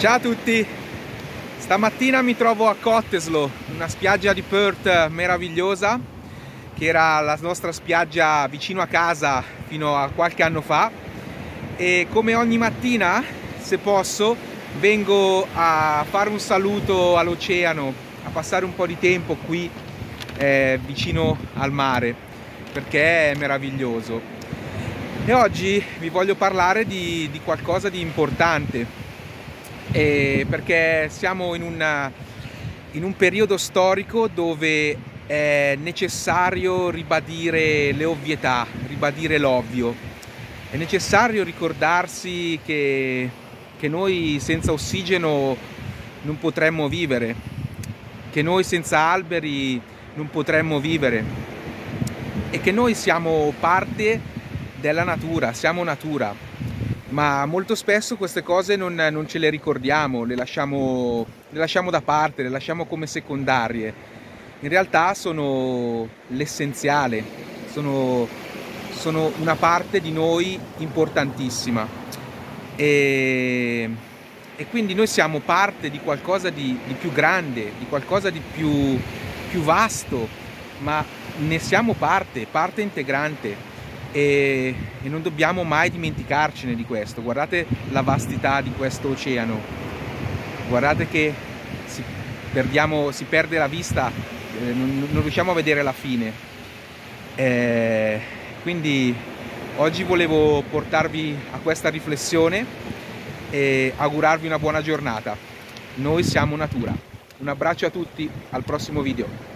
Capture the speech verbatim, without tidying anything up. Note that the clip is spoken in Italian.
Ciao a tutti! Stamattina mi trovo a Cottesloe, una spiaggia di Perth meravigliosa, che era la nostra spiaggia vicino a casa fino a qualche anno fa, e come ogni mattina, se posso, vengo a fare un saluto all'oceano, a passare un po' di tempo qui eh, vicino al mare, perché è meraviglioso. E oggi vi voglio parlare di, di qualcosa di importante. E perché siamo in, una, in un periodo storico dove è necessario ribadire le ovvietà, ribadire l'ovvio. È necessario ricordarsi che, che noi senza ossigeno non potremmo vivere, che noi senza alberi non potremmo vivere e che noi siamo parte della natura, siamo natura. Ma molto spesso queste cose non, non ce le ricordiamo, le lasciamo, le lasciamo da parte, le lasciamo come secondarie. In realtà sono l'essenziale, sono, sono una parte di noi importantissima. E, e quindi noi siamo parte di qualcosa di, di più grande, di qualcosa di più, più vasto, ma ne siamo parte, parte integrante. E, e non dobbiamo mai dimenticarcene di questo. Guardate la vastità di questo oceano, guardate che si, perdiamo, si perde la vista, eh, non, non riusciamo a vedere la fine. Eh, quindi oggi volevo portarvi a questa riflessione e augurarvi una buona giornata. Noi siamo natura. Un abbraccio a tutti, al prossimo video.